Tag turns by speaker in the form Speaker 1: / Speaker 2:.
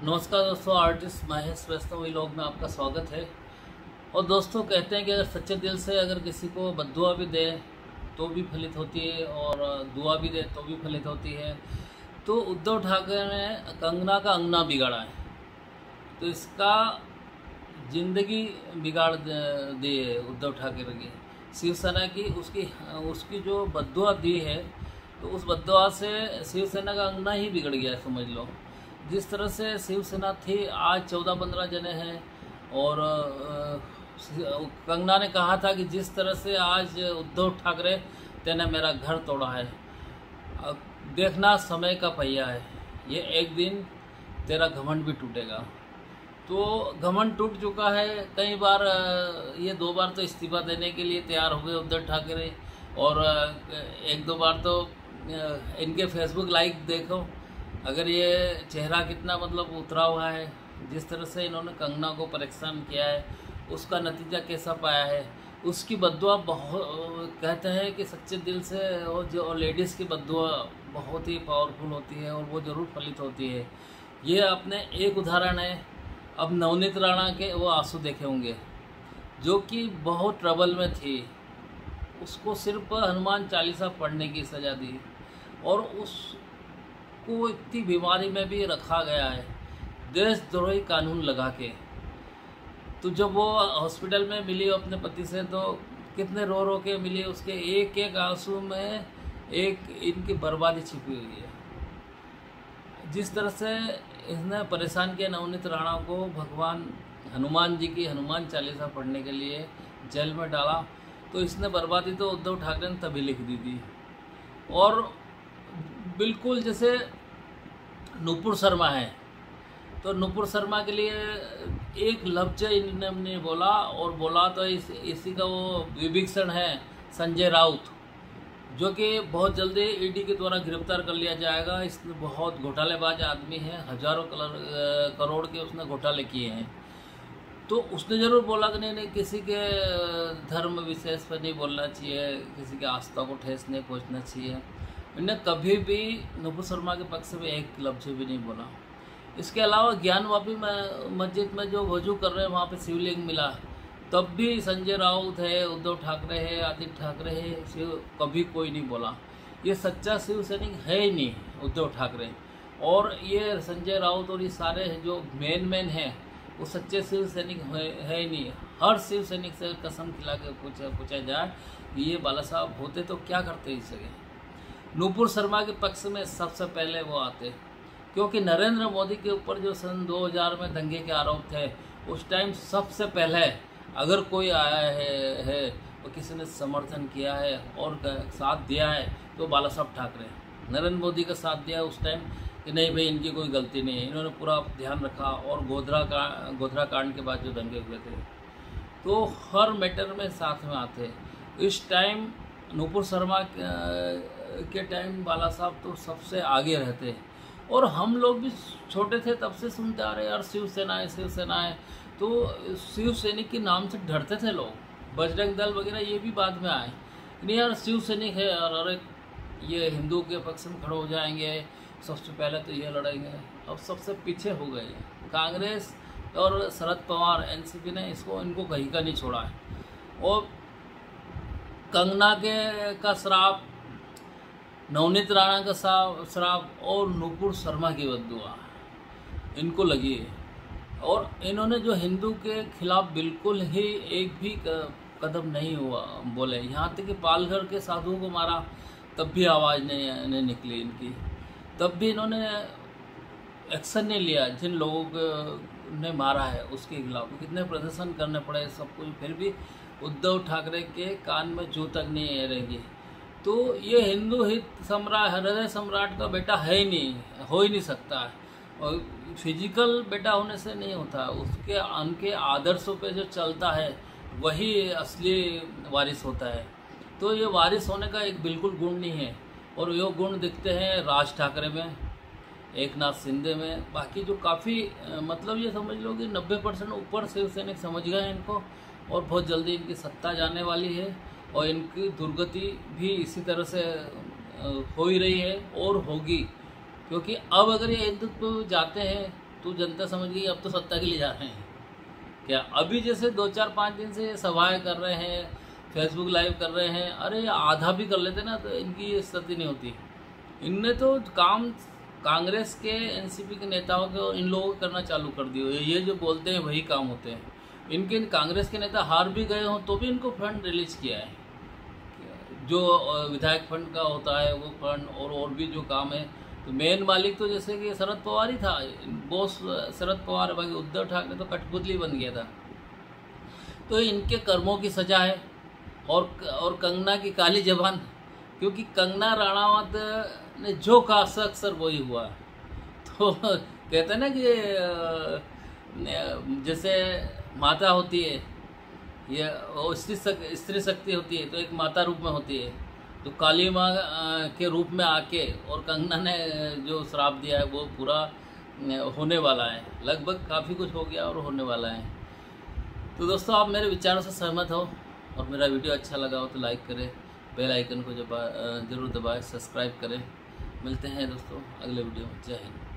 Speaker 1: नमस्कार दोस्तों, आर्टिस्ट महेश वैष्णव व्लॉग में आपका स्वागत है। और दोस्तों, कहते हैं कि अगर सच्चे दिल से अगर किसी को बद्दुआ भी दे तो भी फलित होती है और दुआ भी दे तो भी फलित होती है। तो उद्धव ठाकरे ने कंगना का अंगना बिगाड़ा है, तो इसका ज़िंदगी बिगाड़ दी है उद्धव ठाकरे की, शिवसेना की। उसकी जो बद्दुआ दी है, तो उस बद्दुआ से शिवसेना का अंगना ही बिगड़ गया है, समझ लो। जिस तरह से शिवसेना थी, आज 14-15 जने हैं। और कंगना ने कहा था कि जिस तरह से आज उद्धव ठाकरे तेने मेरा घर तोड़ा है, अब देखना समय का पहिया है, ये एक दिन तेरा घमंड भी टूटेगा। तो घमंड टूट चुका है कई बार। ये 2 बार तो इस्तीफा देने के लिए तैयार हो गए उद्धव ठाकरे, और 1-2 बार तो इनके फेसबुक लाइक देखो, अगर ये चेहरा कितना मतलब उतरा हुआ है। जिस तरह से इन्होंने कंगना को परेशान किया है, उसका नतीजा कैसा पाया है। उसकी बद्दुआ बहुत, कहते हैं कि सच्चे दिल से, और जो लेडीज़ की बद्दुआ बहुत ही पावरफुल होती है और वो ज़रूर फलित होती है। ये अपने एक उदाहरण है। अब नवनीत राणा के वो आंसू देखे होंगे, जो कि बहुत ट्रबल में थी, उसको सिर्फ हनुमान चालीसा पढ़ने की सज़ा दी, और उसको इतनी बीमारी में भी रखा गया है देशद्रोही कानून लगा के। तो जब वो हॉस्पिटल में मिली अपने पति से, तो कितने रो रो के मिली, उसके एक एक आंसू में एक इनकी बर्बादी छिपी हुई है। जिस तरह से इसने परेशान किया नवनीत राणा को, भगवान हनुमान जी की हनुमान चालीसा पढ़ने के लिए जेल में डाला, तो इसने बर्बादी तो उद्धव ठाकरे ने तभी लिख दी थी। और बिल्कुल जैसे नुपुर शर्मा है, तो नुपुर शर्मा के लिए एक लफ्ज इन्होंने बोला, और बोला तो इसी का वो विभीषण है संजय राउत, जो कि बहुत जल्दी ईडी के द्वारा गिरफ्तार कर लिया जाएगा। इसने बहुत घोटालेबाज आदमी है, हजारों करोड़ के उसने घोटाले किए हैं। तो उसने ज़रूर बोला कि नहीं, किसी के धर्म विशेष पर नहीं बोलना चाहिए, किसी के आस्था को ठेस नहीं पहुंचना चाहिए। मैंने कभी भी नुपुर शर्मा के पक्ष में एक लफ्ज़ भी नहीं बोला। इसके अलावा ज्ञानवापी मस्जिद में जो वजू कर रहे हैं, वहाँ पे शिवलिंग मिला, तब भी संजय राउत है, उद्धव ठाकरे है, आदित्य ठाकरे है, कभी कोई नहीं बोला। ये सच्चा शिव सैनिक है ही नहीं उद्धव ठाकरे। और ये संजय राउत और ये सारे जो मेन हैं, वो सच्चे शिव सैनिक है ही नहीं। हर शिव सैनिक से कसम खिला के पूछा जाए कि ये बाला साहब होते तो क्या करते इस जगह। नुपुर शर्मा के पक्ष में सबसे पहले वो आते, क्योंकि नरेंद्र मोदी के ऊपर जो सन 2000 में दंगे के आरोप थे, उस टाइम सबसे पहले अगर कोई आया है वो किसी ने समर्थन किया है और साथ दिया है, तो बाला साहब ठाकरे नरेंद्र मोदी का साथ दिया उस टाइम कि नहीं भाई, इनकी कोई गलती नहीं है, इन्होंने पूरा ध्यान रखा। और गोधरा कांड के बाद जो दंगे हुए थे, तो हर मैटर में साथ में आते। इस टाइम नुपुर शर्मा के टाइम बाला साहब तो सबसे आगे रहते। और हम लोग भी छोटे थे तब से सुनते आ रहे यार, शिवसेना है। तो शिव सैनिक के नाम से डरते थे लोग, बजरंग दल वगैरह ये भी बाद में आए। नहीं यार, शिव सैनिक है और अरे ये हिंदू के पक्ष में खड़े हो जाएंगे, सबसे पहले तो ये लड़ेंगे। अब सबसे पीछे हो गए कांग्रेस और शरद पवार, एनसीपी ने इनको कहीं का नहीं छोड़ा है। और कंगना का श्राप, नवनीत राणा का श्राप और नुपुर शर्मा की बद्दुआ इनको लगी है। और इन्होंने जो हिंदू के खिलाफ बिल्कुल ही एक भी कदम नहीं हुआ बोले, यहाँ तक कि पालघर के साधुओं को मारा तब भी आवाज़ नहीं निकली इनकी, तब भी इन्होंने एक्शन नहीं लिया। जिन लोगों को ने मारा है उसके खिलाफ कितने प्रदर्शन करने पड़े, सब कुछ, फिर भी उद्धव ठाकरे के कान में जू तक नहीं रहेगी। तो ये हिंदू हित सम्राट, हृदय सम्राट का बेटा है ही नहीं, हो ही नहीं सकता है। और फिजिकल बेटा होने से नहीं होता, उनके आदर्शों पे जो चलता है वही असली वारिस होता है। तो ये वारिस होने का एक बिल्कुल गुण नहीं है। और ये गुण दिखते हैं राज ठाकरे में, एकनाथ शिंदे में। बाकी जो काफ़ी मतलब ये समझ लो कि 90% ऊपर शिव सैनिक समझ गए इनको, और बहुत जल्दी इनकी सत्ता जाने वाली है। और इनकी दुर्गति भी इसी तरह से हो ही रही है और होगी। क्योंकि अब अगर ये हिंदुत्व जाते हैं तू जनता समझ गई अब तो सत्ता के लिए जा रहे हैं क्या? अभी जैसे 2-4-5 दिन से सभाएं कर रहे हैं, फेसबुक लाइव कर रहे हैं, अरे आधा भी कर लेते ना तो इनकी स्थिति नहीं होती। इनने तो काम कांग्रेस के, एनसीपी के नेताओं के और इन लोगों को करना चालू कर दिए। ये जो बोलते हैं वही काम होते हैं इनके। कांग्रेस के नेता हार भी गए हों तो भी इनको फंड रिलीज किया है, जो विधायक फंड का होता है वो फंड, और भी जो काम है। तो मेन मालिक तो जैसे कि शरद पवार ही था, बॉस शरद पवार, बाकी उद्धव ठाकरे तो कठपुतली बन गया था। तो इनके कर्मों की सजा है। और कंगना की काली जबान, क्योंकि कंगना राणावत ने जो कहा अक्सर वही हुआ। तो कहते हैं ना कि जैसे माता होती है, ये स्त्री शक्ति होती है, तो एक माता रूप में होती है। तो काली माँ के रूप में आके और कंगना ने जो श्राप दिया है वो पूरा होने वाला है। लगभग काफ़ी कुछ हो गया और होने वाला है। तो दोस्तों, आप मेरे विचारों से सहमत हो और मेरा वीडियो अच्छा लगा हो तो लाइक करें, बेल आइकन को जरूर दबाएं, सब्सक्राइब करें। मिलते हैं दोस्तों अगले वीडियो में। जय हिंद।